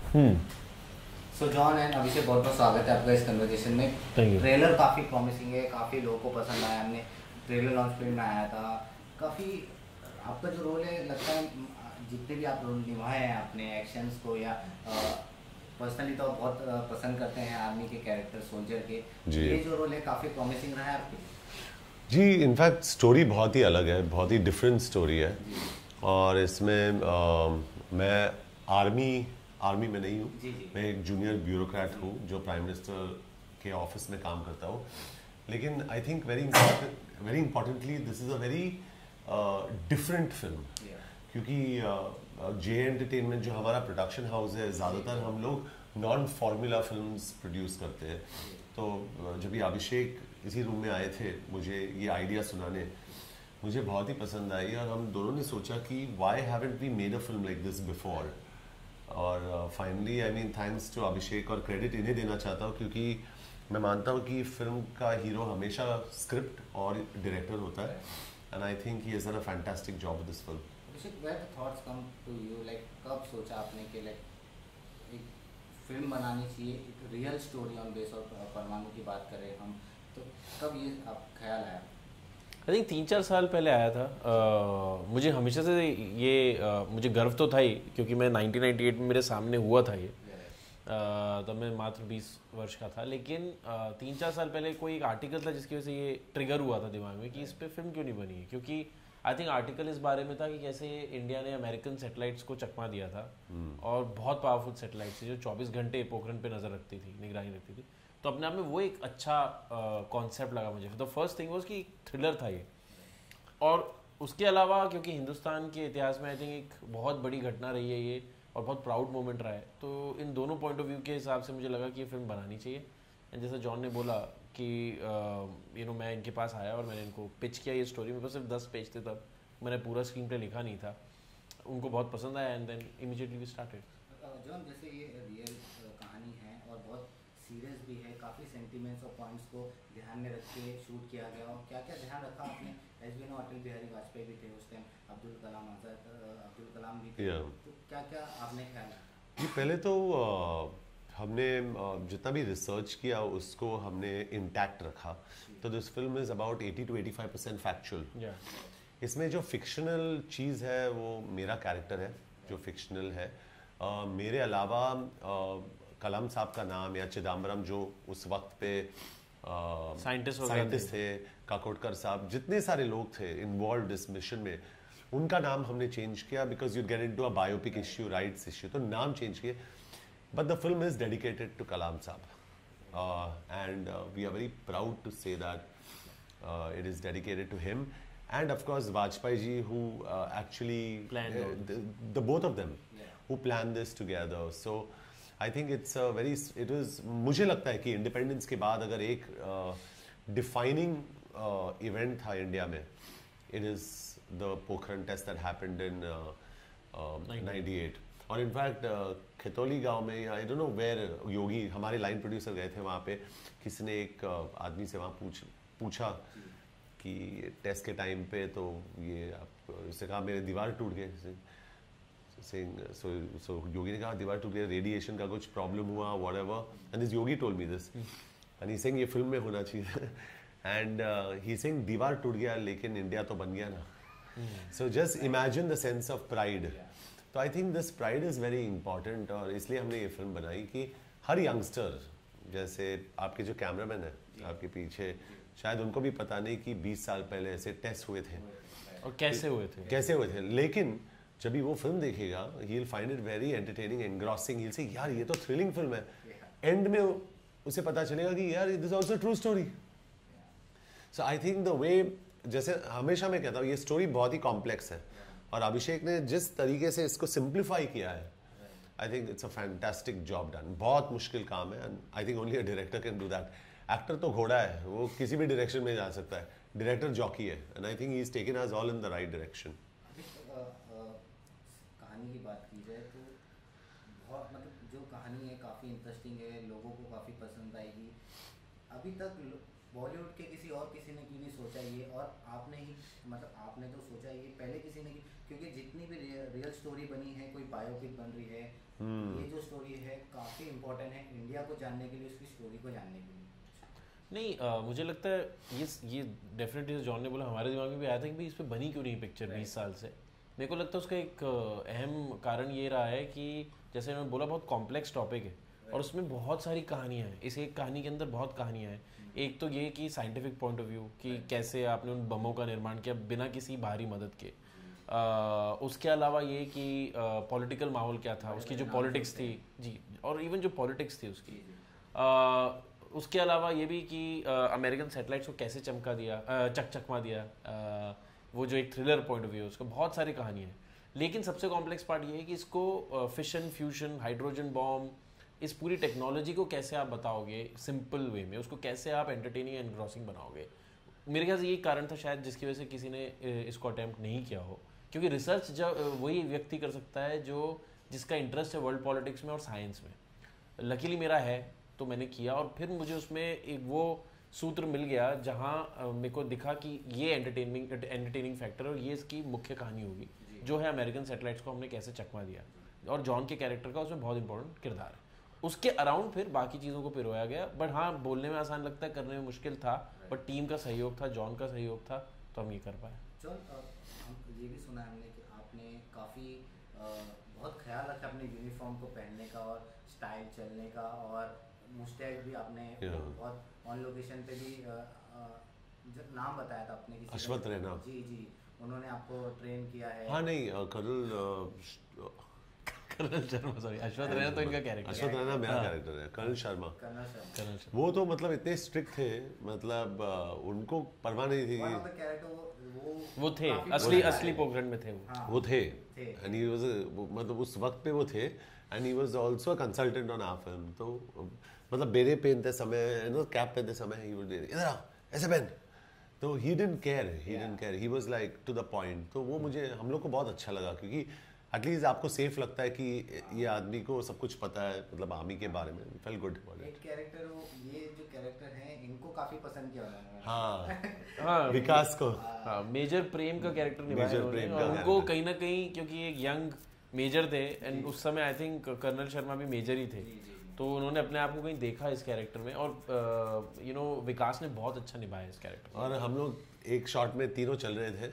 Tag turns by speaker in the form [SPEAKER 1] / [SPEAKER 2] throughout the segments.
[SPEAKER 1] So John and अभिषेक, बहुत बहुत स्वागत है आपका इस कन्वर्सेशन में। ट्रेलर काफ़ी प्रॉमिसिंग है, काफ़ी लोगों को पसंद आया। हमने ट्रेलर लॉन्च पे में आया था काफ़ी। आपका जो रोल है, लगता है जितने भी आप रोल निभाए हैं अपने एक्शंस को या पर्सनली तो बहुत पसंद करते हैं आर्मी के कैरेक्टर, सोल्जर के।
[SPEAKER 2] जी
[SPEAKER 1] ये जो रोल है काफ़ी प्रॉमिसिंग रहा है आपकी।
[SPEAKER 2] जी, इनफैक्ट स्टोरी बहुत ही अलग है, बहुत ही डिफरेंट स्टोरी है। और इसमें मैं आर्मी में नहीं हूँ।
[SPEAKER 1] जी जी।
[SPEAKER 2] मैं एक जूनियर ब्यूरोक्रेट हूँ जो प्राइम मिनिस्टर के ऑफिस में काम करता हूँ। लेकिन I think very importantly this is a very different film, क्योंकि जे एंटरटेनमेंट जो हमारा प्रोडक्शन हाउस है, ज़्यादातर हम लोग नॉन फार्मूला फिल्म्स प्रोड्यूस करते हैं। तो जब ये अभिषेक इसी रूम में आए थे मुझे ये आइडिया सुनाने, मुझे बहुत ही पसंद आई और हम दोनों ने सोचा कि why haven't we made a film like this before. और finally I mean thanks to Abhishek, और क्रेडिट इन्हें देना चाहता हूँ क्योंकि मैं मानता हूँ कि फिल्म का हीरो हमेशा स्क्रिप्ट और डायरेक्टर होता है। And I think he has done a fantastic job with this film.
[SPEAKER 1] Abhishek, where the thoughts come to you, like कब सोचा आपने कि लाइक एक फिल्म बनानी चाहिए, एक real story on base of Parmanu की बात करें हम, तो कब ये आप ख्याल आया?
[SPEAKER 3] आई थिंक 3-4 साल पहले आया था। मुझे हमेशा से ये मुझे गर्व तो था ही, क्योंकि मैं 1998 में मेरे सामने हुआ था ये। तब मैं मात्र 20 वर्ष का था। लेकिन 3-4 साल पहले कोई एक आर्टिकल था जिसकी वजह से ये ट्रिगर हुआ था दिमाग में कि इस पर फिल्म क्यों नहीं बनी है। क्योंकि आई थिंक आर्टिकल इस बारे में था कि कैसे इंडिया ने अमेरिकन सैटेलाइट्स को चकमा दिया था, और बहुत पावरफुल सैटेलाइट्स थी जो 24 घंटे पोखरण पे नज़र रखती थी, निगरानी रखती थी। तो अपने आप में वो एक अच्छा कॉन्सेप्ट लगा मुझे। द फर्स्ट थिंग वाज कि थ्रिलर था ये। और उसके अलावा क्योंकि हिंदुस्तान के इतिहास में आई थिंक एक बहुत बड़ी घटना रही है ये, और बहुत प्राउड मोमेंट रहा है, तो इन दोनों पॉइंट ऑफ व्यू के हिसाब से मुझे लगा कि ये फिल्म बनानी चाहिए। एंड जैसे जॉन ने बोला कि मैं इनके पास आया और मैंने इनको पिच किया ये स्टोरी। मेरे पास सिर्फ 10 पेज थे तब, मैंने पूरा स्क्रीन प्ले लिखा नहीं था। उनको बहुत पसंद आया and then immediately we started.
[SPEAKER 1] John, जैसे ये रियल कहानी है और बहुत सीरियस भी है, काफ़ी सेंटिमेंट्स और पॉइंट्स को ध्यान में रख के शूट किया गया, और क्या क्या ध्यान रखा आपने? As we know Atal Bihari Vajpayee भी थे उस टाइम, अब्दुल कलाम आज़ाद, अब्दुल कलाम भी थे। तो क्या क्या आपने ख्याल?
[SPEAKER 2] जी, पहले तो हमने जितना भी रिसर्च किया उसको हमने इंटैक्ट रखा। तो this film is about 80 to 85% factual. इसमें जो फिक्शनल चीज़ है वो मेरा कैरेक्टर है जो फिक्शनल है। मेरे अलावा कलाम साहब का नाम या चिदम्बरम जो उस वक्त पे साइंटिस्ट थे, काकोडकर साहब, जितने सारे लोग थे इन्वॉल्व इस मिशन में, उनका नाम हमने चेंज किया because you get into a biopic issue, rights issue, तो नाम चेंज किए। But the film is dedicated to Kalam साहब and we are very proud to say that it is dedicated to him and of course Vajpayee ji who actually
[SPEAKER 3] planned
[SPEAKER 2] the both of them who planned this together. So I think it's a very it was मुझे लगता है कि independence के बाद अगर एक defining event था India में, it is the Pokhran test that happened in 98. और इनफैक्ट खितौली गांव में, I don't know where, Yogi हमारे लाइन प्रोड्यूसर गए थे वहाँ पे, किसी ने एक आदमी से वहाँ पूछा कि टेस्ट के टाइम पे तो ये आप, उससे कहा मेरे दीवार टूट गए, सो योगी ने कहा दीवार टूट गई, रेडिएशन का कुछ प्रॉब्लम हुआ, whatever, and this Yogi told me this and he saying ये फिल्म में होना चाहिए एंड ही सेइंग दीवार टूट गया लेकिन इंडिया तो बन गया ना। So just imagine the sense of pride. तो I think this pride is very important, और इसलिए हमने ये फिल्म बनाई कि हर यंगस्टर, जैसे आपके जो कैमरामैन है आपके पीछे, शायद उनको भी पता नहीं कि 20 साल पहले ऐसे टेस्ट हुए थे
[SPEAKER 3] और कैसे हुए थे।
[SPEAKER 2] लेकिन जब भी वो फिल्म देखेगा he will find it very entertaining, engrossing, he will say यार ये तो थ्रिलिंग फिल्म है। एंड में उसे पता चलेगा कि यार this also true story. So I think the way, जैसे हमेशा मैं कहता हूँ ये स्टोरी बहुत ही कॉम्प्लेक्स है, और अभिषेक ने जिस तरीके से इसको सिंप्लीफाई किया है, I think it's a fantastic job done. बहुत मुश्किल काम है and I think only a director can do that. Actor तो घोड़ा है, वो किसी भी डायरेक्शन में जा सकता है, डायरेक्टर जॉकी है, and I think he is taken us all in the right direction.
[SPEAKER 1] कहानी की बात की जाए तो बहुत, मतलब जो कहानी है काफ़ी इंटरेस्टिंग है, लोगों को काफ़ी पसंद आएगी। अभी तक बॉलीवुड के किसी ने क्यों नहीं सोचा ये, और आपने ही मतलब आपने तो सोचा ये पहले किसी ने, क्योंकि जितनी भी रियल स्टोरी बनी है, कोई बायोपिक बन रही है, ये जो स्टोरी है काफ़ी इम्पोर्टेंट है इंडिया को जानने के लिए, उसकी स्टोरी को जानने के लिए।
[SPEAKER 3] नहीं मुझे लगता है ये डेफिनेटली जॉन ने बोला, हमारे दिमाग में भी आया था कि भाई इस पर बनी क्यों नहीं पिक्चर 20 साल से। मेरे को लगता है उसका एक अहम कारण ये रहा है कि जैसे उन्होंने बोला बहुत कॉम्प्लेक्स टॉपिक है और उसमें बहुत सारी कहानियाँ हैं, इस एक कहानी के अंदर बहुत कहानियाँ हैं। एक तो ये कि साइंटिफिक पॉइंट ऑफ व्यू कि कैसे आपने उन बमों का निर्माण किया बिना किसी बाहरी मदद के, उसके अलावा ये कि पॉलिटिकल माहौल क्या था, उसकी जो पॉलिटिक्स थी जी, और इवन जो पॉलिटिक्स थी उसकी, उसके अलावा ये भी कि अमेरिकन सैटेलाइट्स को कैसे चकमा दिया, वो जो एक थ्रिलर पॉइंट ऑफ व्यू है उसका, बहुत सारी कहानी है। लेकिन सबसे कॉम्प्लेक्स पार्ट ये है कि इसको फिशन, फ्यूजन, हाइड्रोजन बॉम्ब, इस पूरी टेक्नोलॉजी को कैसे आप बताओगे सिंपल वे में, उसको कैसे आप एंटरटेनिंग एंड ग्रॉसिंग बनाओगे। मेरे ख्याल से यही कारण था शायद जिसकी वजह से किसी ने इसको अटैम्प्ट नहीं किया हो, क्योंकि रिसर्च जब वही व्यक्ति कर सकता है जिसका इंटरेस्ट है वर्ल्ड पॉलिटिक्स में और साइंस में। लकीली मेरा है तो मैंने किया, और फिर मुझे उसमें एक वो सूत्र मिल गया जहाँ मेरे को दिखा कि ये एंटरटेनिंग फैक्टर और ये इसकी मुख्य कहानी होगी, जो है अमेरिकन सैटेलाइट्स को हमने कैसे चकमा दिया, और जॉन के कैरेक्टर का उसमें बहुत इंपॉर्टेंट किरदार है। उसके अराउंड फिर बाकी चीज़ों को पिरोया गया, बट हाँ बोलने में आसान लगता है, करने में मुश्किल था, बट टीम का सहयोग था, जॉन का सहयोग था, तो हम ये कर पाए।
[SPEAKER 1] जॉन, हम ये भी सुना है हमने कि आपने काफ़ी बहुत ख्याल रखा अपने यूनिफॉर्म को पहनने का और स्टाइल चलने का, और मुस्टैग भी आपने बहुत ऑन लोकेशन पे भी नाम बताया था आपने किसी
[SPEAKER 2] अश्वथ रैना
[SPEAKER 1] जी उन्होंने आपको ट्रेन किया है।
[SPEAKER 2] हाँ नहीं
[SPEAKER 3] कर्नल शर्मा, सॉरी अश्वथ रैना तो इनका कैरेक्टर,
[SPEAKER 2] अश्वथ रैना मेरा कैरेक्टर है, कर्नल शर्मा। वो तो मतलब इतने स्ट्रिक्ट थे, मतलब उनको परवाह नहीं थी,
[SPEAKER 3] वो थे असली पोखरण में थे
[SPEAKER 2] वो थे एंड ही वाज, मतलब उस वक्त पे वो थे, and he was also a consultant on our film. तो मतलब बेरे पहनते समय, कैप पहनते समय ही वुड इधर आ ऐसे पहन, तो he didn't care, he was like to the point. तो वो मुझे, हम लोग को बहुत अच्छा लगा, क्योंकि एटलीस्ट आपको सेफ लगता है कि ये आदमी को सब कुछ पता है, मतलब आर्मी के बारे में। Feel good about it.
[SPEAKER 1] एक कैरेक्टर, ये जो कैरेक्टर हैं इनको काफी पसंद किया उन्होंने।
[SPEAKER 2] हाँ विकास को,
[SPEAKER 3] हाँ मेजर प्रेम का कैरेक्टर निभाया उन्होंने, उनको कहीं ना कहीं, क्योंकि एक यंग मेजर थे एंड उस समय आई थिंक कर्नल शर्मा भी मेजर ही थे, तो उन्होंने अपने आप को कहीं देखा इस कैरेक्टर में, और विकास ने बहुत अच्छा निभाया इस कैरेक्टर।
[SPEAKER 2] और हम लोग एक शॉट में तीनों चल रहे थे,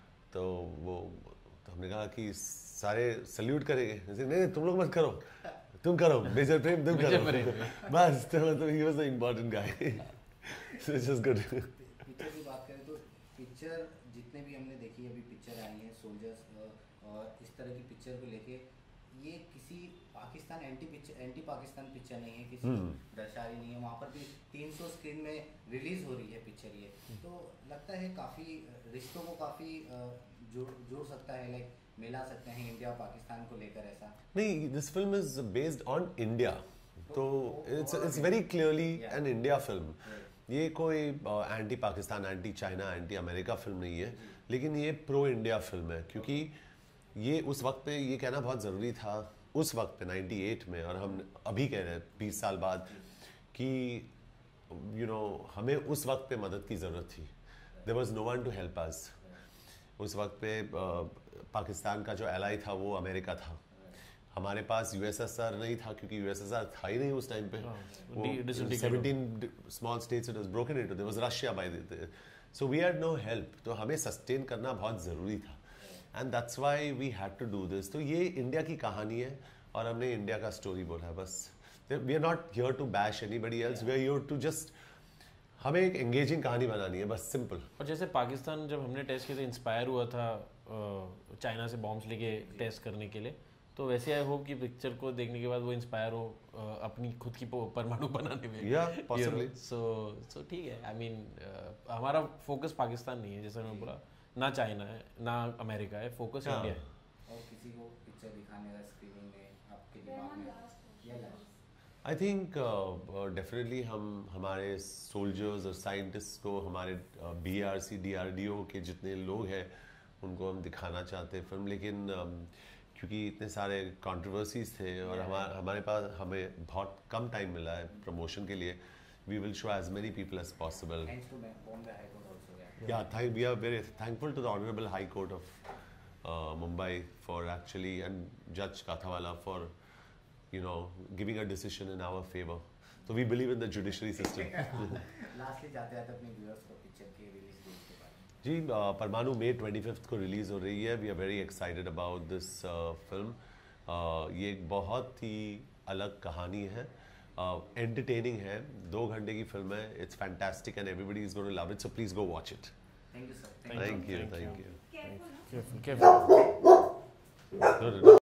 [SPEAKER 2] तो हमने कहा कि सारे सल्यूट करेंगे, जैसे नहीं तुम लोग मत करो, तुम करो मेजर प्रेम, तुम करो बस। तो मतलब he was the important guy, so it's just good.
[SPEAKER 1] Picture की बात करें तो पिक्चर जितने भी हमने देखी अभी पिक्चर आई है, सोल्जर्स और इस तरह की पिक्चर को लेके, ये किसी पाकिस्तान एंटी पाकिस्तान पिक्चर नहीं है, किसी दर्शारी नहीं है। वहाँ पर भी 300 स्क्रीन में रिलीज हो रही है पिक्चर, ये तो लगता है काफ़ी रिश्तों को काफ़ी जोड़ सकता है, लाइक मिला सकते हैं इंडिया और पाकिस्तान को लेकर। ऐसा
[SPEAKER 2] नहीं, this film is based on India, so it's very clearly an India film. ये कोई anti Pakistan, anti China, anti America film नहीं है, लेकिन ये प्रो इंडिया फिल्म है, क्योंकि ये उस वक्त पे ये कहना बहुत ज़रूरी था, उस वक्त पे 98 में, और हम अभी कह रहे हैं 20 साल बाद कि हमें उस वक्त पे मदद की ज़रूरत थी। There was no one to help us. उस वक्त पे पाकिस्तान का जो एलाई था वो अमेरिका था, हमारे पास यूएसएसआर नहीं था, क्योंकि यूएसएसआर था ही नहीं उस टाइम पे। 17 small states it was broken into, there was Russia by the, so we had no help. तो हमें सस्टेन करना बहुत ज़रूरी था, and that's why we had to do this. तो ये इंडिया की कहानी है और हमने इंडिया का स्टोरी बोला है बस। We are not here to bash anybody else, we are here to just, हमें एक एंगेजिंग कहानी बनानी है बस, सिंपल।
[SPEAKER 3] और जैसे पाकिस्तान जब हमने टेस्ट किया तो इंस्पायर हुआ था चाइना से बॉम्ब्स लेके टेस्ट करने के लिए, तो वैसे आई होप कि पिक्चर को देखने के बाद वो इंस्पायर हो अपनी खुद की परमाणु बनाने में।
[SPEAKER 2] या पॉसिबली।
[SPEAKER 3] सो ठीक है, आई मीन हमारा फोकस पाकिस्तान नहीं है, जैसे मैं बोला, ना चाइना है ना अमेरिका है, फोकस इंडिया है।
[SPEAKER 1] और किसी को पिक्चर दिखाने का स्क्रीनिंग में आपके दिमाग में क्या?
[SPEAKER 2] आई थिंक डेफिनेटली हम हमारे सोल्जर्स और साइंटिस्ट को, हमारे BRC DRDO के जितने लोग हैं उनको हम दिखाना चाहते हैं फिल्म, लेकिन क्योंकि इतने सारे कंट्रोवर्सीज थे और हमें बहुत कम टाइम मिला है प्रमोशन के लिए, we will show as many people as possible.
[SPEAKER 1] Thanks to Bombay High Court also.
[SPEAKER 2] Yeah, we are very thankful to the Honorable High Court of Mumbai for actually, and Judge Kathawala for, you know, giving a decision in our favor. So we believe in the judiciary system.
[SPEAKER 1] Lastly, जाते जाते अपने viewers को picture के release date के बारे में.
[SPEAKER 2] जी, परमाणु May 25 को रिलीज हो रही है. We are very excited about this film. ये एक बहुत ही अलग कहानी है, entertaining है, 2 घंटे की फिल्म है. It's fantastic and everybody is going to love it. So please go watch it.
[SPEAKER 1] Thank you, sir.
[SPEAKER 2] Thank you.
[SPEAKER 3] Careful.
[SPEAKER 2] No.